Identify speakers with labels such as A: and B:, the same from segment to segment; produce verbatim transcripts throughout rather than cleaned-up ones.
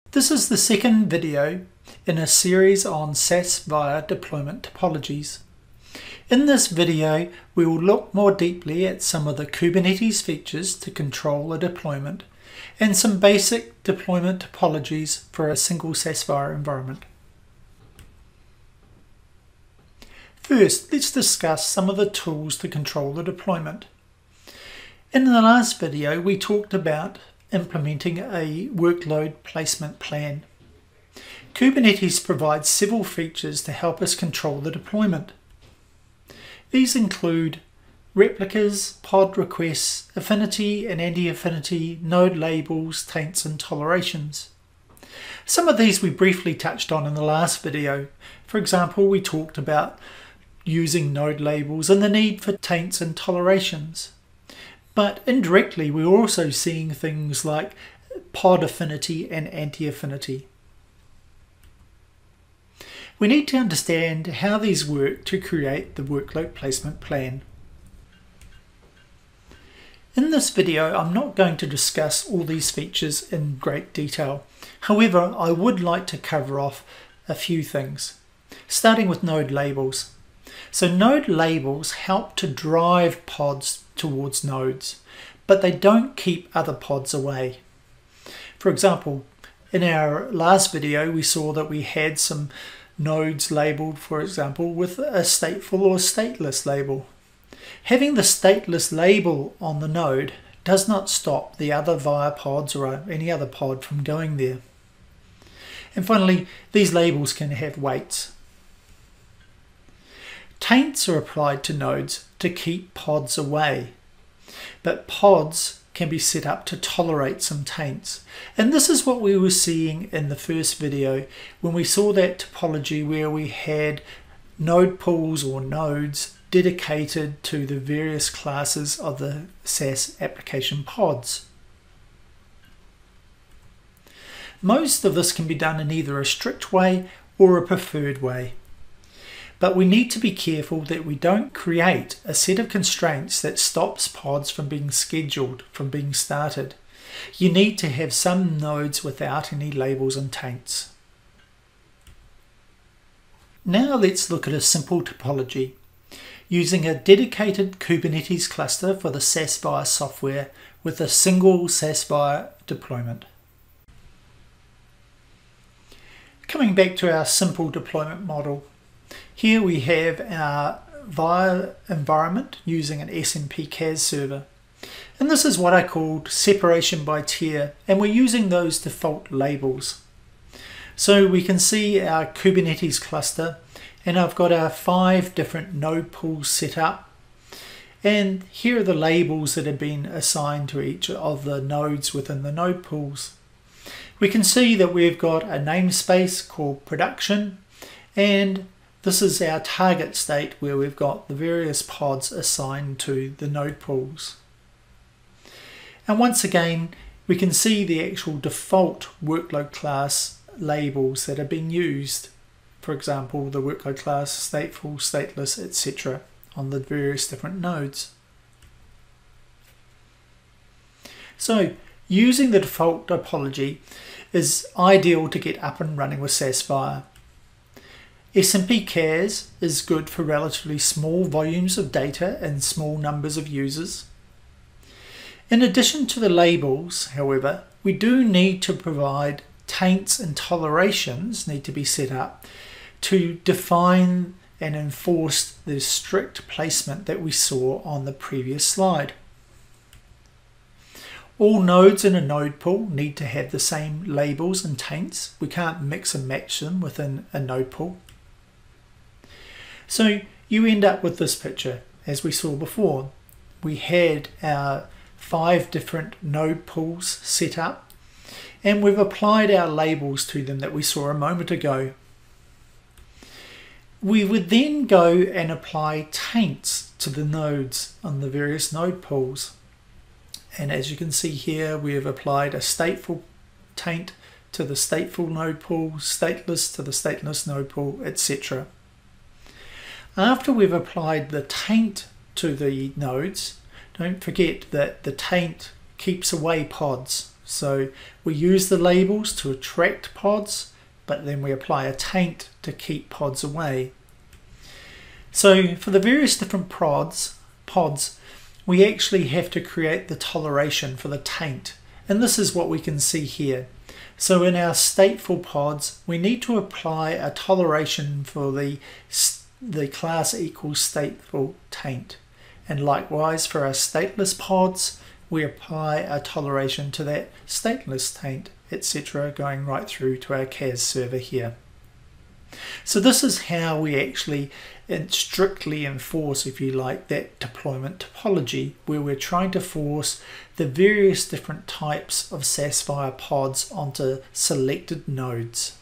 A: This is the second video in a series on S A S Viya deployment topologies. In this video, we will look more deeply at some of the Kubernetes features to control a deployment and some basic deployment topologies for a single S A S Viya environment. First, let's discuss some of the tools to control the deployment. In the last video, we talked about implementing a workload placement plan. Kubernetes provides several features to help us control the deployment. These include replicas, pod requests, affinity and anti-affinity, node labels, taints and tolerations. Some of these we briefly touched on in the last video. For example, we talked about using node labels and the need for taints and tolerations. But indirectly, we're also seeing things like pod affinity and anti-affinity. We need to understand how these work to create the workload placement plan. In this video, I'm not going to discuss all these features in great detail. However, I would like to cover off a few things, starting with node labels. So node labels help to drive pods towards nodes, but they don't keep other pods away. For example, in our last video, we saw that we had some nodes labeled, for example, with a stateful or stateless label. Having the stateless label on the node does not stop the other Viya pods or any other pod from going there. And finally, these labels can have weights. Taints are applied to nodes to keep pods away, but pods can be set up to tolerate some taints. And this is what we were seeing in the first video when we saw that topology where we had node pools or nodes dedicated to the various classes of the S A S application pods. Most of this can be done in either a strict way or a preferred way. But we need to be careful that we don't create a set of constraints that stops pods from being scheduled, from being started. You need to have some nodes without any labels and taints. Now let's look at a simple topology using a dedicated Kubernetes cluster for the S A S Viya software with a single S A S Viya deployment. Coming back to our simple deployment model, here we have our Viya environment using an S M P C A S server. And this is what I called separation by tier, and we're using those default labels. So we can see our Kubernetes cluster, and I've got our five different node pools set up. And here are the labels that have been assigned to each of the nodes within the node pools. We can see that we've got a namespace called production, and this is our target state where we've got the various pods assigned to the node pools. And once again, we can see the actual default workload class labels that are being used. For example, the workload class, stateful, stateless, et cetera on the various different nodes. So using the default topology is ideal to get up and running with S A S Viya. S M P C A S is good for relatively small volumes of data and small numbers of users. In addition to the labels, however, we do need to provide taints and tolerations need to be set up to define and enforce the strict placement that we saw on the previous slide. All nodes in a node pool need to have the same labels and taints. We can't mix and match them within a node pool. So you end up with this picture as we saw before. We had our five different node pools set up, and we've applied our labels to them that we saw a moment ago. We would then go and apply taints to the nodes on the various node pools. And as you can see here, we have applied a stateful taint to the stateful node pool, stateless to the stateless node pool, et cetera. After we've applied the taint to the nodes, don't forget that the taint keeps away pods. So we use the labels to attract pods, but then we apply a taint to keep pods away. So for the various different pods, pods, we actually have to create the toleration for the taint. And this is what we can see here. So in our stateful pods, we need to apply a toleration for the, the class equals stateful taint. And likewise for our stateless pods, we apply a toleration to that stateless taint, et cetera, going right through to our C A S server here. So this is how we actually strictly enforce, if you like, that deployment topology, where we're trying to force the various different types of S A S Viya pods onto selected nodes.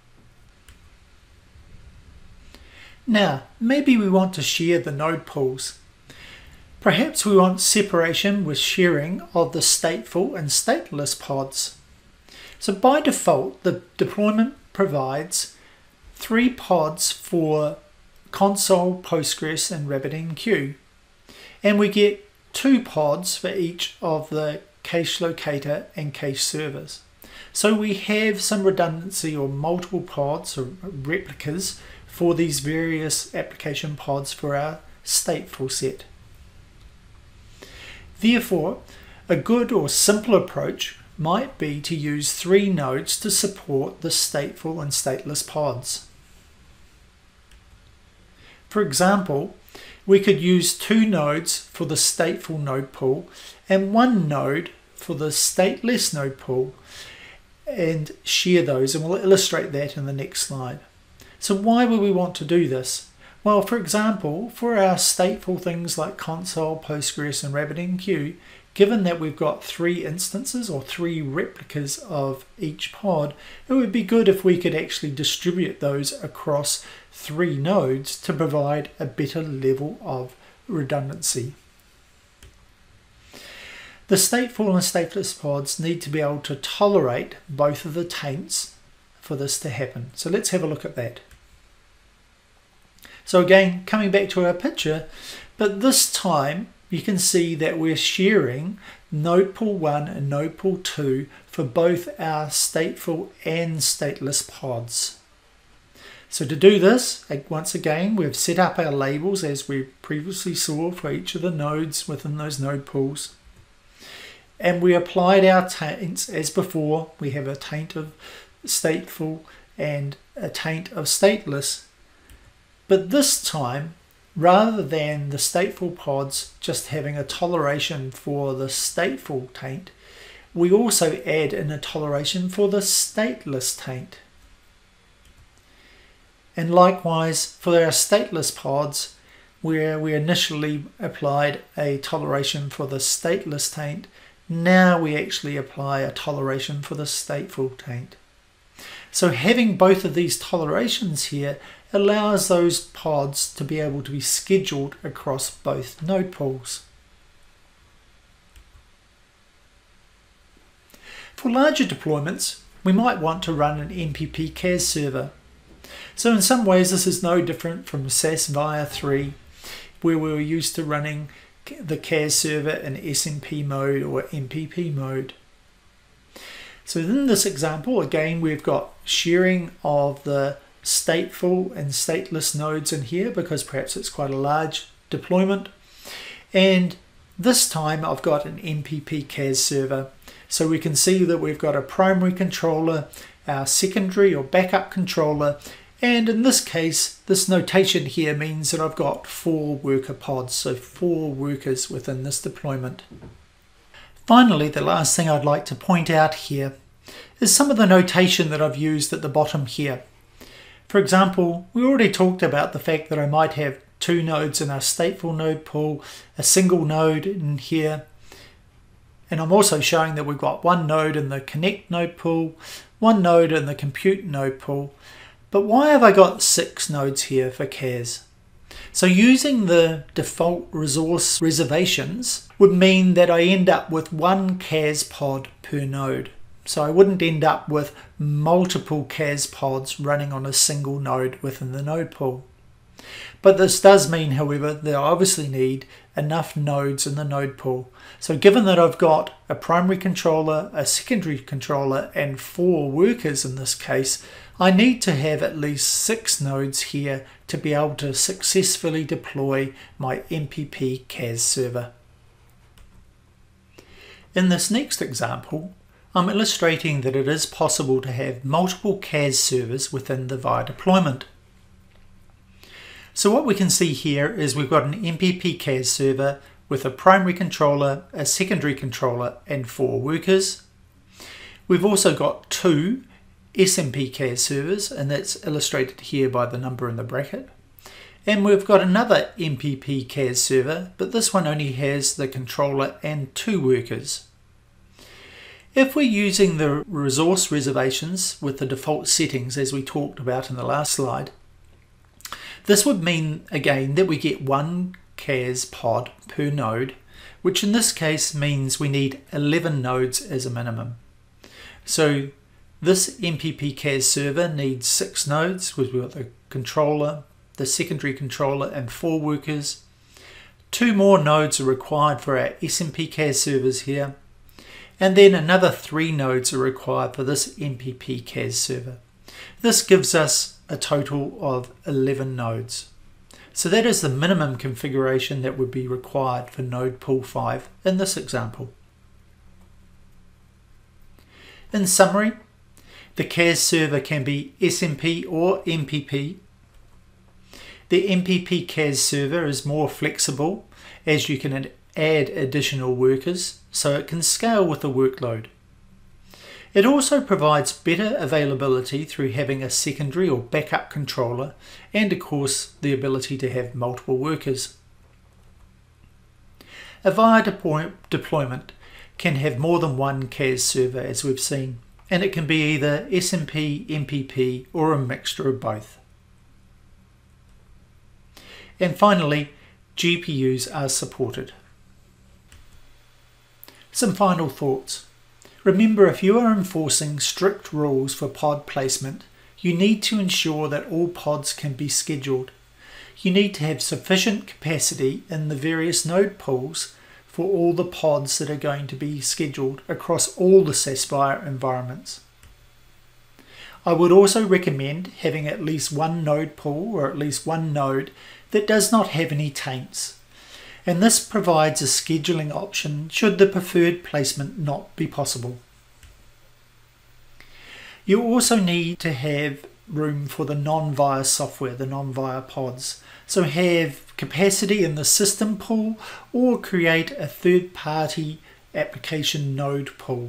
A: Now, maybe we want to share the node pools. Perhaps we want separation with sharing of the stateful and stateless pods. So by default, the deployment provides three pods for console, Postgres, and RabbitMQ. And we get two pods for each of the cache locator and cache servers. So we have some redundancy or multiple pods or replicas for these various application pods for our stateful set. Therefore, a good or simple approach might be to use three nodes to support the stateful and stateless pods. For example, we could use two nodes for the stateful node pool and one node for the stateless node pool and share those, and we'll illustrate that in the next slide. So why would we want to do this? Well, for example, for our stateful things like console, Postgres, and RabbitMQ, given that we've got three instances or three replicas of each pod, it would be good if we could actually distribute those across three nodes to provide a better level of redundancy. The stateful and stateless pods need to be able to tolerate both of the taints for this to happen. So let's have a look at that. So again, coming back to our picture, but this time you can see that we're sharing node pool one and node pool two for both our stateful and stateless pods. So to do this, once again, we've set up our labels as we previously saw for each of the nodes within those node pools. And we applied our taints as before. We have a taint of stateful and a taint of stateless. But this time, rather than the stateful pods just having a toleration for the stateful taint, we also add in a toleration for the stateless taint. And likewise, for our stateless pods, where we initially applied a toleration for the stateless taint, now we actually apply a toleration for the stateful taint. So having both of these tolerations here allows those pods to be able to be scheduled across both node pools. For larger deployments, we might want to run an M P P C A S server. So in some ways this is no different from S A S Viya three, where we were used to running the C A S server in S M P mode or M P P mode. So in this example, again, we've got sharing of the stateful and stateless nodes in here because perhaps it's quite a large deployment. And this time I've got an M P P C A S server. So we can see that we've got a primary controller, our secondary or backup controller, and in this case, this notation here means that I've got four worker pods, so four workers within this deployment. Finally, the last thing I'd like to point out here is some of the notation that I've used at the bottom here. For example, we already talked about the fact that I might have two nodes in our stateful node pool, a single node in here, and I'm also showing that we've got one node in the connect node pool, one node in the compute node pool. But why have I got six nodes here for C A S? So using the default resource reservations would mean that I end up with one C A S pod per node. So I wouldn't end up with multiple C A S pods running on a single node within the node pool. But this does mean, however, that I obviously need enough nodes in the node pool. So given that I've got a primary controller, a secondary controller, and four workers in this case, I need to have at least six nodes here to be able to successfully deploy my M P P C A S server. In this next example, I'm illustrating that it is possible to have multiple C A S servers within the Viya deployment. So what we can see here is we've got an M P P C A S server with a primary controller, a secondary controller, and four workers. We've also got two S M P C A S servers, and that's illustrated here by the number in the bracket. And we've got another M P P C A S server, but this one only has the controller and two workers. If we're using the resource reservations with the default settings as we talked about in the last slide, this would mean again that we get one C A S pod per node, which in this case means we need eleven nodes as a minimum. So this M P P C A S server needs six nodes. We've got the controller, the secondary controller, and four workers. Two more nodes are required for our S M P C A S servers here. And then another three nodes are required for this M P P C A S server. This gives us a total of eleven nodes. So that is the minimum configuration that would be required for node pool five in this example. In summary, the C A S server can be S M P or M P P. The M P P C A S server is more flexible as you can add additional workers, so it can scale with the workload. It also provides better availability through having a secondary or backup controller and of course the ability to have multiple workers. A Viya deploy deployment can have more than one C A S server as we've seen, and it can be either S M P, M P P or a mixture of both. And finally, G P Us are supported. Some final thoughts. Remember, if you are enforcing strict rules for pod placement, you need to ensure that all pods can be scheduled. You need to have sufficient capacity in the various node pools for all the pods that are going to be scheduled across all the S A S Viya environments. I would also recommend having at least one node pool or at least one node that does not have any taints. And this provides a scheduling option should the preferred placement not be possible. You also need to have room for the non-Viya software, the non-Viya pods. So have capacity in the system pool or create a third-party application node pool.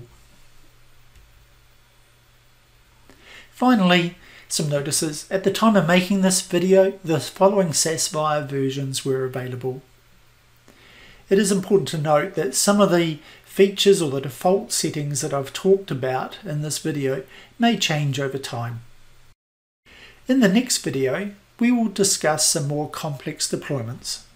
A: Finally, some notices. At the time of making this video, the following S A S Viya versions were available. It is important to note that some of the features or the default settings that I've talked about in this video may change over time. In the next video, we will discuss some more complex deployments.